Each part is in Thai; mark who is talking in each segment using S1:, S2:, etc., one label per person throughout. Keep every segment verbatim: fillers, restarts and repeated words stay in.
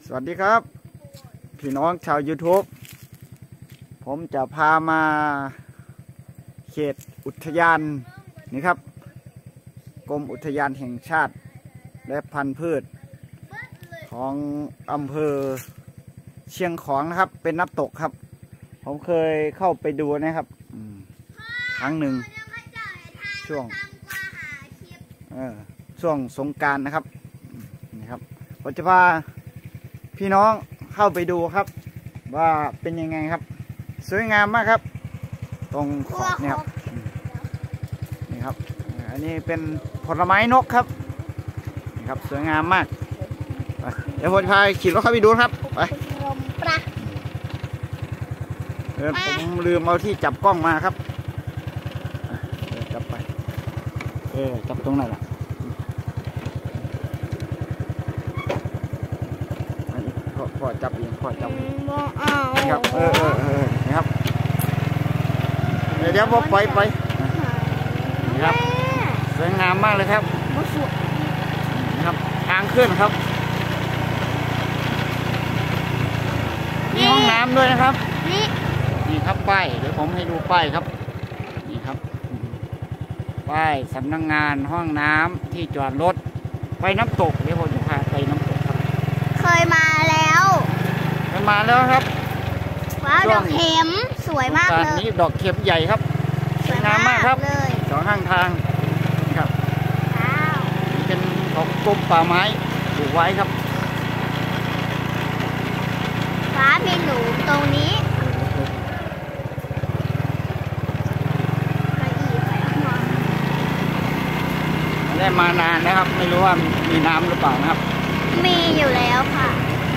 S1: สวัสดีครับพี่น้องชาว ยูทูบ ผมจะพามาเขตอุทยานนี่ครับกรมอุทยานแห่งชาติและพันธุ์พืชของอำเภอเชียงของนะครับเป็นน้ำตกครับผมเคยเข้าไปดูนะครับครั้งหนึ่งช่วงช่วงสงกรานต์นะครับนี่ครับผมจะพาพี่น้องเข้าไปดูครับว่าเป็นยังไงครับสวยงามมากครับตรงขอบเนี่ยครับนี่ครับอันนี้เป็นผลไม้นกครับนี่ครับสวยงามมากเดี๋ยวผมพาขี่รถเข้าไปดูครับไปเออผมลืมเอาที่จับกล้องมาครับจับไปเออจับตรงไหนล่ะพ่อจับเองพ่อจับนี่ครับเออเออเออนี่ครับเดี๋ยวผมไปไปนี่ครับสวยงามมากเลยครับนี่ครับทางขึ้นครับมีห้องน้ำด้วยนะครับนี่ครับป้ายเดี๋ยวผมให้ดูป้ายครับนี่ครับป้ายสำนักงานห้องน้ำที่จอดรถไปน้ำตกเดี๋ยวผมจะพาไปน้ำตกครับ
S2: เคยมาแล้ว
S1: เคยมาแล้วครับ
S2: ว้าวดอกเข็มสวยมากเลย
S1: นี่ดอกเข็มใหญ่ครับสวยงามมากครับสองข้างทางครับเป็นของกรมป่าไม้ปลูกไว้ครับ
S2: ฟ้ามีหนูตรงนี้
S1: ได้มานานนะครับไม่รู้ว่ามีน้ำหรือเปล่านะครับ
S2: มีอยู่แล้วค่ะ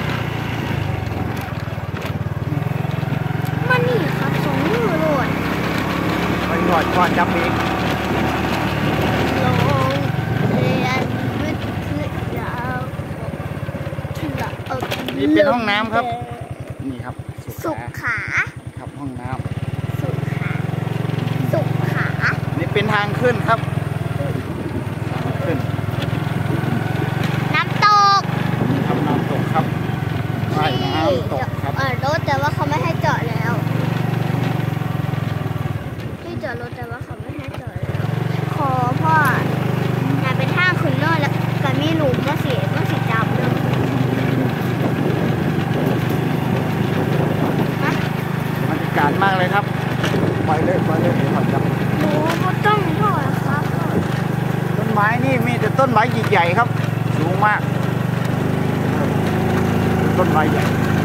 S2: มันนี่ครับสองมือโหลด
S1: ไปหอดก่อนจับอีก
S2: โรงเรียนวิทยา
S1: นี่เป็นห้องน้ำครับนี่ครับ
S2: สุขา
S1: ครับห้องน้ำ
S2: สุขาสุขา
S1: นี่เป็นทางขึ้นครับขึ้น
S2: น้ำตก
S1: ทำน้ำตกครับใช่น้ำตกครับ
S2: เออรถแต่ว่าเขาไม่ให้จอดแล้วที่จอดรถแต่ว่าเขาไม่ให้จอดแล้วขอพ่องานเป็นห้างคุณเลิศแล้วกับมีหนุ่มก็เสียก็สีดำเลย
S1: บรรยากาศมากเลยครับไปเลยไปเลยขอจับ
S2: โอ้โหต้องพ่อครับ
S1: ต้นไม้นี่มีแต่ต้นไม้ใหญ่ๆครับสูงมากต้นไม้ใหญ่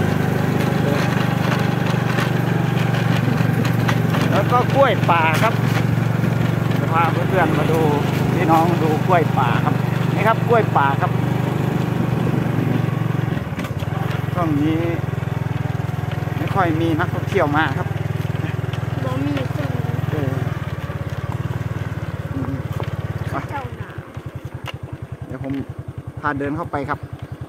S1: แล้วก็กล้วยป่าครับจะพาเพื่อนๆมาดูพี่น้องดูกล้วยป่าครับนี่ครับกล้วยป่าครับช่วงนี้ไม่ค่อยมีนักท่องเที่ยวมาครับ
S2: บ่มีคน
S1: เออเดี๋ยวผมพาเดินเข้าไปครับ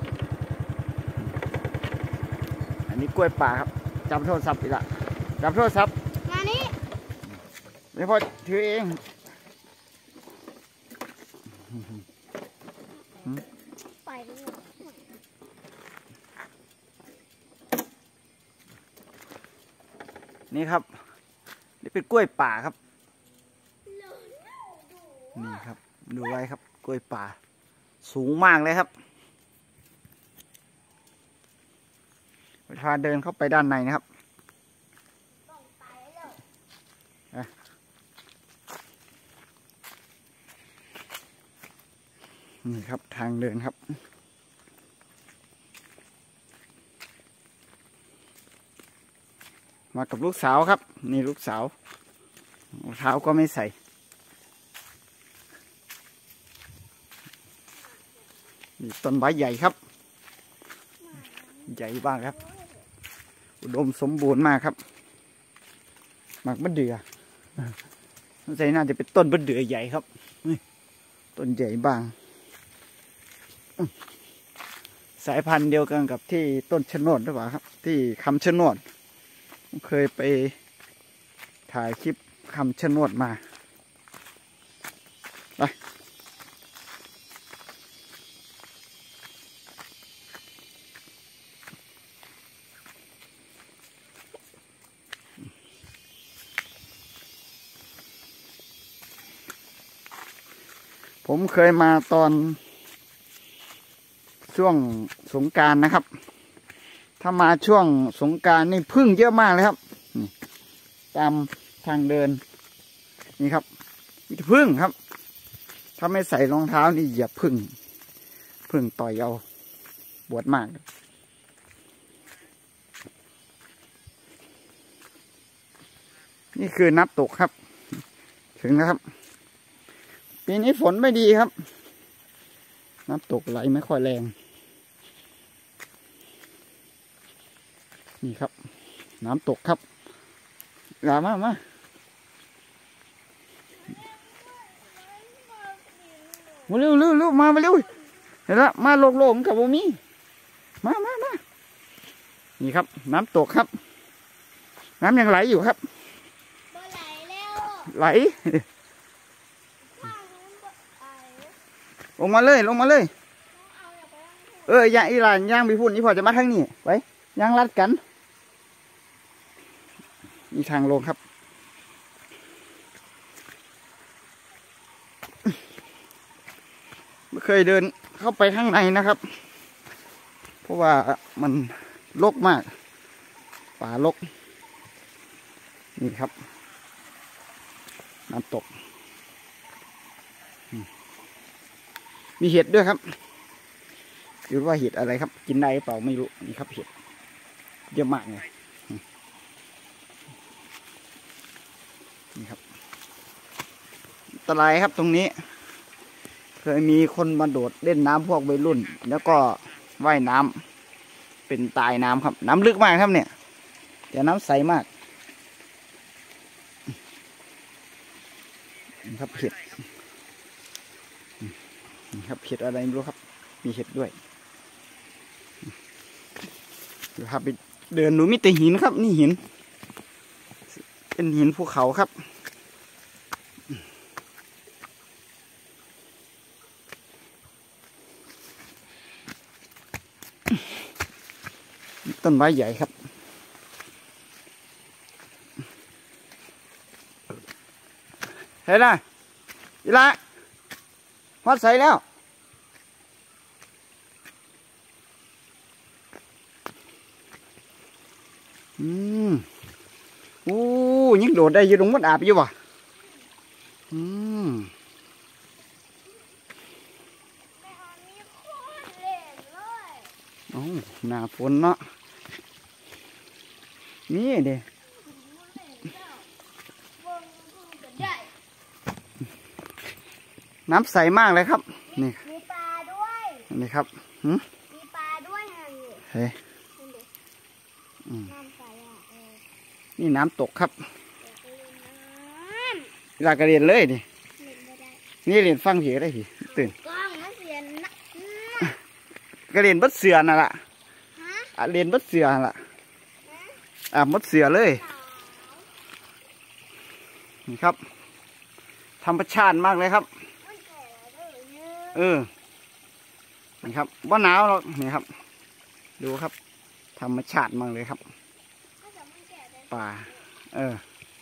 S1: อันนี้กล้วยป่าครับจับโทรศัพท์อีกละจับโทรศัพท์
S2: มานี่
S1: เดี๋ยวพ่อถือเอง
S2: ไป
S1: นี่ครับนี่เป็นกล้วยป่าครับนี่ครับดูไว้ครับกล้วยป่าสูงมากเลยครับพาเดินเข้าไปด้านในนะครับนี่ครับทางเดินครับมากับลูกสาวครับนี่ลูกสาวรองเท้าก็ไม่ใส่นี่ต้นไม้ใหญ่ครับใหญ่บ้างครับอุดมสมบูรณ์มากครับหมากมะเดื่อใช่น่าจะเป็นต้นมะเดื่อใหญ่ครับนี่ต้นใหญ่บ้างสายพันธุ์เดียวกันกับที่ต้นชะโนดหรือเปล่าครับที่คำชะโนดเคยไปถ่ายคลิปคำชะโนดมาไป นผมเคยมาตอนช่วงสงกรานต์นะครับ ถ้ามาช่วงสงกรานต์นี่พึ่งเยอะมากเลยครับนี่ตามทางเดินนี่ครับมีพึ่งครับถ้าไม่ใส่รองเท้านี่เหยียบพึ่งพึ่งต่อยเอาปวดมากนี่คือน้ำตกครับถึงนะครับปีนี้ฝนไม่ดีครับน้ำตกไหลไม่ค่อยแรงนี่ครับน้ำตกครับลามามามาเร็วเร็วเร็วมามาเร็วเห็นละมาโลกโลกกับโบมี่มามามานี่ครับน้ำตกครับน้ำยังไหลอยู่ครับ
S2: ไหลแล้ว
S1: ไหลลงมาเลยลงมาเลยเออย่างอีหลานย่างไปพูดนี่พอจะมาทางนี้ไปย่างลัดกันมีทางลงครับไม่เคยเดินเข้าไปข้างในนะครับเพราะว่ามันรกมากป่ารกนี่ครับน้ำตกมีเห็ดด้วยครับหรือว่าเห็ดอะไรครับกินได้เปล่าไม่รู้นี่ครับเห็ดเยอะมากเลยนี่ครับอันตรายครับตรงนี้เคยมีคนมาโดดเล่นน้ำพวกวัยรุ่นแล้วก็ว่ายน้ำเป็นตายน้ำครับน้ำลึกมากครับเนี่ยแต่น้ำใสมากนี่ครับเห็ดนี่ครับเห็ดอะไรไม่รู้ครับมีเห็ดด้วยเดี๋ยวครับไปเดินดูมิแต่หินครับนี่หินเป็นหินภูเขาครับต้นไม้ใหญ่ครับเห็นไหมอีละฮอดใส่แล้วอืมโอ้ยิ่งโดดได้ยืนลงมัดอาบอยู่วะอืมโอ้หน้าฝนเนาะนี่เด้น้ำใสมากเลยครับนี่
S2: มีปลาด้วย
S1: นี่ครับหืม
S2: มีปลาด้วย
S1: เฮ้ย
S2: น้ำใสอ่ะ
S1: นี่น้ำตกครับลากระเรียนเลยดินี่เรียนฟังผีได้ผีตื่นกระเรียนบัดเสือน่ะล่ะอ่ะเรียนบัดเสือน่ะล่ะอ่ะบัดเสือเลยนี่ครับธรรมชาติมากเลยครับเออนี่ครับว่าหนาวหรอกนี่ครับดูครับธรรมชาติมากเลยครับป่าเออ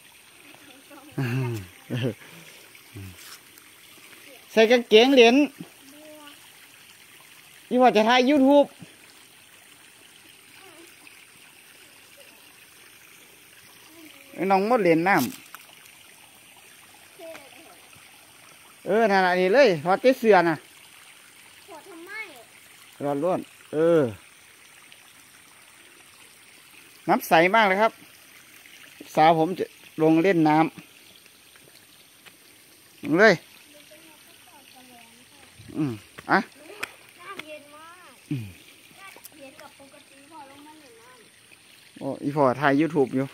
S1: ใส่กางเกงเหรียญนี่ว่าจะถ่ายยูทูบน้องมดเหรียญน้ำเออนั่นนี่เลยถอดเสื้อเสือน่ะ
S2: ถอดทำไม
S1: ร้อนร้อนเออน้ำใสมากเลยครับสาวผมจะลงเล่นน้ำลงเลยอืมอ่ะ
S2: น้ำเย็นมากเย็นกว่าปกติพอลงมาหนึ่งน้ำ
S1: โอ้อีพอถ่ายยูทูบอยู่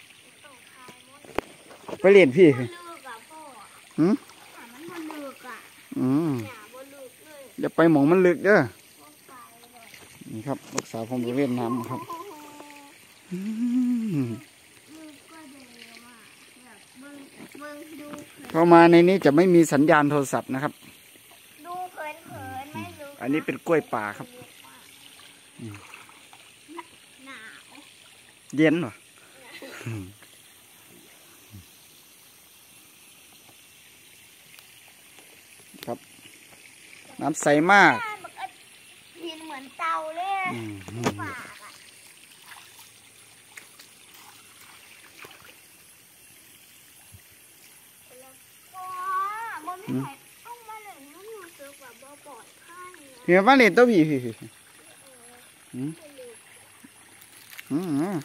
S1: ไปเรียนพี่หืมอืมอย่าไปหมองมันลึกเด้อนี่ครับลูกสาวผมไปเล่นน้ำครับเข้ามาในนี้จะไม่มีสัญญาณโทรศัพท์นะครับ
S2: ดูเผินๆไม่รู้
S1: อันนี้เป็นกล้วยป่าครับ
S2: หนาว
S1: เย็นเหรอครับน้ำใสมาก
S2: หินเหมือนเตาเลยปากอ่ะบนไม่ไหนต้องมาเลยน้ำหนูเจอแบบบ่ปลอดภัย
S1: เฮียบ้านเล่นตัวผีผีอืมอืม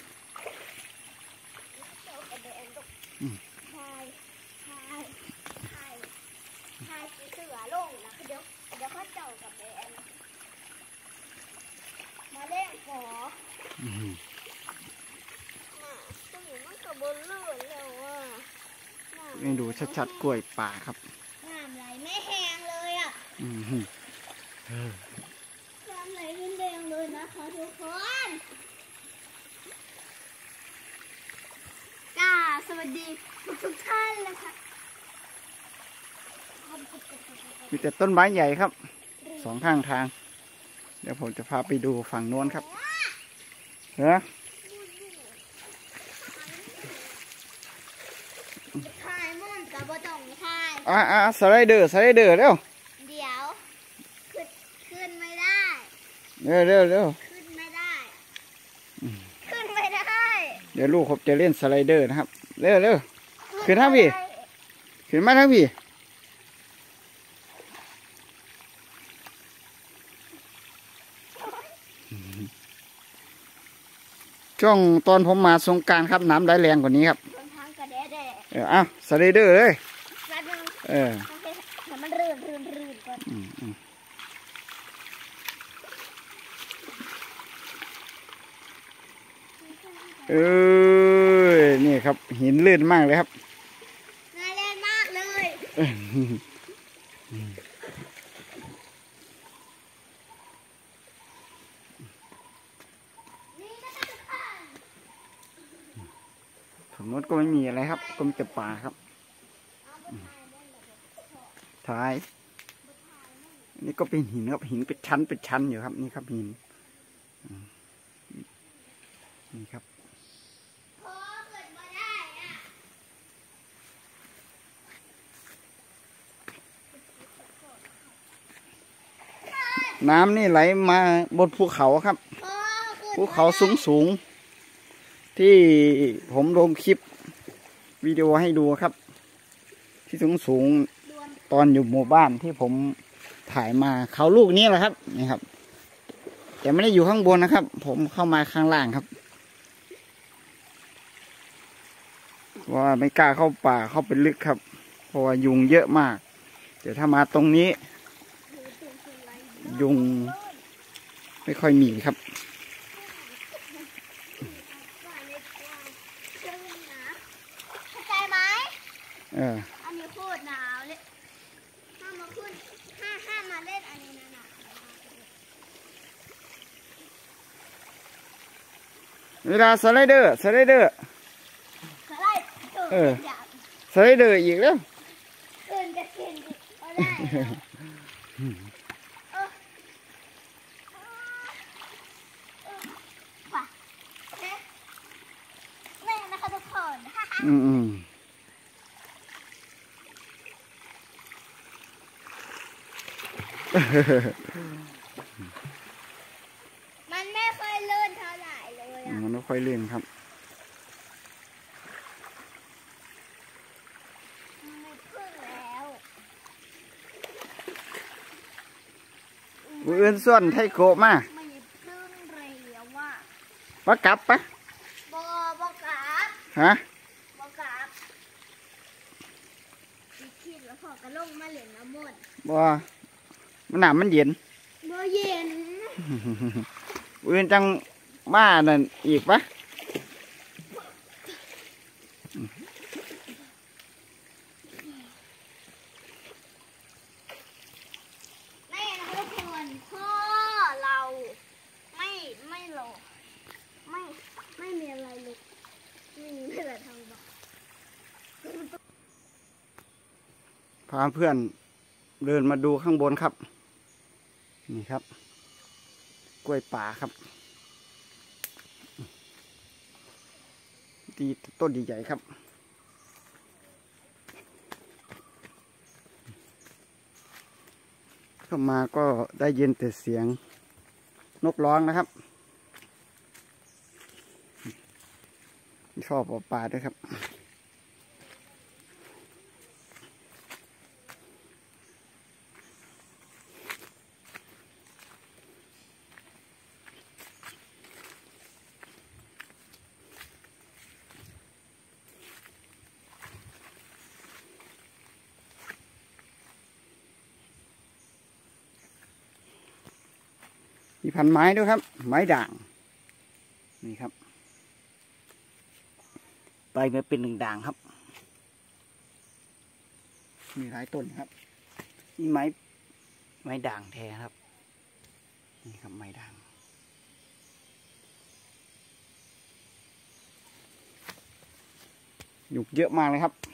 S1: นี่ดูชัดๆกล้วยป่าครับ
S2: น้ำไหลไม่แห้งเลยอ่ะน้ำไหลไม่แห้งเลยนะคะทุกคนจ้าสวัสดีทุกท่านเลยค่ะ
S1: มีแต่ต้นไม้ใหญ่ครับสองข้างทางเดี๋ยวผมจะพาไปดูฝั่งโน้นครับเฮ้ย
S2: ถ่ายมุ่นกับบะจ่องถ่าย
S1: อ่าอ่าสไลเดอร์สไลเดอร์เร็ว
S2: เดี๋ยวขึ้นขึ้นไม่ได้
S1: เร็วเร็วเร็ว
S2: ขึ้นไม่ได้ขึ้นไม่ได้
S1: เดี๋ยวลูกผมจะเล่นสไลเดอร์นะครับเร็วเร็วขึ้นทั้งพี่ขึ้นมาทั้งพี่ช่วงตอนผมมาสงกรานต์ครับน้ำไหลแรงกว่านี้ครับเอออ้าวสไลเดอร์เลยเออ
S2: มันรื่นรื่นรื่นก่อน
S1: เออนี่ครับหินลื่นมากเลยครับ
S2: ลื่นมากเลย
S1: ฝั่งโน้นก็ไม่มีอะไรครับก็มีแต่ป่าครับท้ายนี่ก็เป็นหินครับหินเป็นชั้นเป็นชั้นอยู่ครับนี่ครับหินนี่ครับน้ำนี่ไหลมาบนภูเขาครับภูเขาสูงสูงที่ผมลงคลิปวิดีโอให้ดูครับที่สูงสูงตอนอยู่หมู่บ้านที่ผมถ่ายมาเขาลูกนี้แหละครับนี่ครับแต่ไม่ได้อยู่ข้างบนนะครับผมเข้ามาข้างล่างครับว่าไม่กล้าเข้าป่าเข้าไปลึกครับเพราะว่ายุงเยอะมากเดี๋ยวถ้ามาตรงนี้ยุงไม่ค่อยมีครับ
S2: ใจไหม
S1: เออ
S2: อันนี้โคตรหนาวเลยห้ามมาขึ้นห้าห้ามมาเล่นอันนี้นะหนาว
S1: เวลาสไลเดอร์สไลเดอร์
S2: สไลด์เออ
S1: สไลเดอร์อีกแล้ว
S2: เกินจะกินก็ได้แม่นะคะทุกคน
S1: อืมอืม
S2: มันไม่ค่อยลื่นเท่าไหร่เลยอ่ะ
S1: มันไม่ค่อยลื่นครับ
S2: ไม่ขึ้นแล้ว
S1: อุ้ยส่วนไทโกะมา
S2: ไม่ขึ้นเร็วว่ะ
S1: ปะกลับปะ
S2: บอบอกลับ
S1: ฮะ
S2: บอกลับคิดแล้วพอกระลงมาเหลืองน้ำมัน
S1: บอมันหนาวมันเย็น
S2: บ่เย็น
S1: อุ้ยจังบ้านั่นอีกปะ
S2: แม่นะทุกคนพ่อเราไม่ไม่หลอกไม่ไม่มีอะไรเลยไม่มีอะไรทางบอก
S1: พาเพื่อนเดินมาดูข้างบนครับนี่ครับกล้วยป่าครับดีต้นดีใหญ่ครับเข้ามาก็ได้ยินแต่เสียงนกร้องนะครับชอบป่าด้วยครับมีพันไม้ด้วยครับไม้ด่างนี่ครับใบมันเป็นหนึ่งด่างครับมีหลายต้นครับนี่ไม้ไม้ด่างแท้ครับนี่ครับไม้ด่างหยุกเยอะมากเลยครับ